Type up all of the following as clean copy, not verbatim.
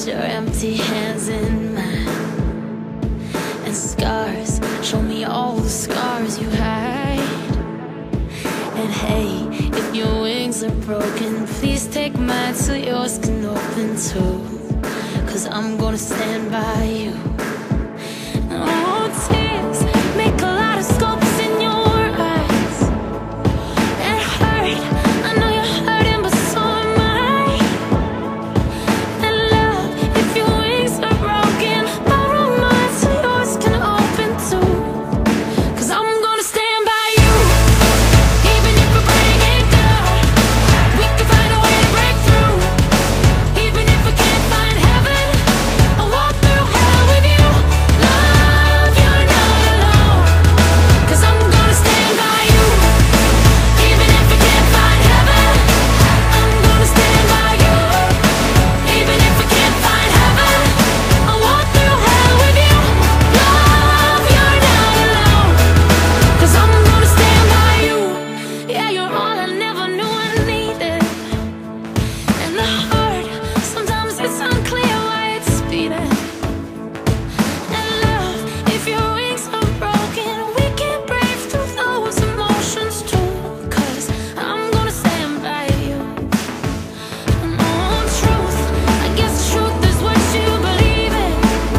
your empty hands in mine, and scars, show me all the scars you hide. And hey, if your wings are broken, please take mine so yours can open too. 'Cause I'm gonna stand by you. Oh, tears make a lot of scopes in your eyes. It hurt, I know you're hurting, but so am I. And love, if your wings are broken, borrow mine so yours can open too. 'Cause I'm gonna stand by you, even if we break it down. We can find a way to break through. Even if we can't find heaven, I'll walk through hell with you. Love, you're not alone. 'Cause I'm gonna stand by you, even if we can't find heaven. I'm gonna stand by you, even if we can't find heaven. I'll walk through hell with you. Love, you're not alone. 'Cause I'm gonna stand by you. Yeah, you're all I never knew I needed. And the heart, sometimes it's unclear why it's beating. And love, if your wings are broken, we can brave through those emotions too. 'Cause I'm gonna stand by you. And oh, truth, I guess truth is what you believe in.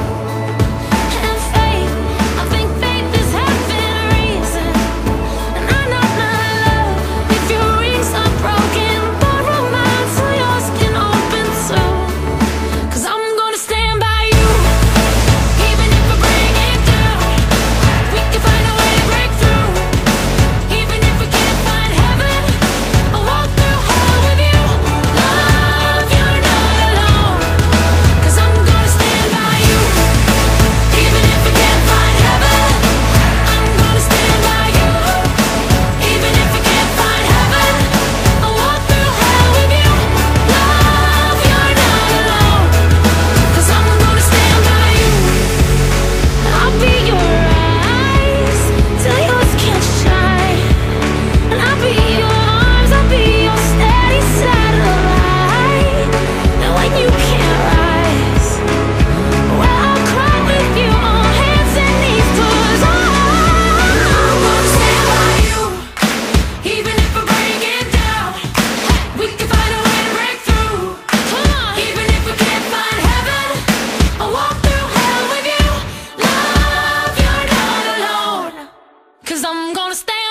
And faith, I think faith is having a reason. And I know my love, if your wings are broken, borrow mine so yours can open too. 'Cause I'm gonna stand by you, even if we break it down. We can find a way to break through. Even if we can't find heaven, I'll walk through hell with you. Love, you're not alone. 'Cause I'm gonna stand by you, even if we can't find heaven. I'm gonna stand by you, even if we can't find heaven. I'll walk through hell with you. Love, you're not alone. 'Cause I'm gonna stand by you. I'll be your eyes till yours can't shine. And I'll be your arms, I'll be your steady satellite. And when you can't rise, well, I'll cry with you on hands and knees. 'Cause I'm gonna stand by you, even if we break it down. We can find a way to break through. Come on, even if we can't find heaven, I'll walk through hell with you. Love, you're not alone. 'Cause I'm gonna stand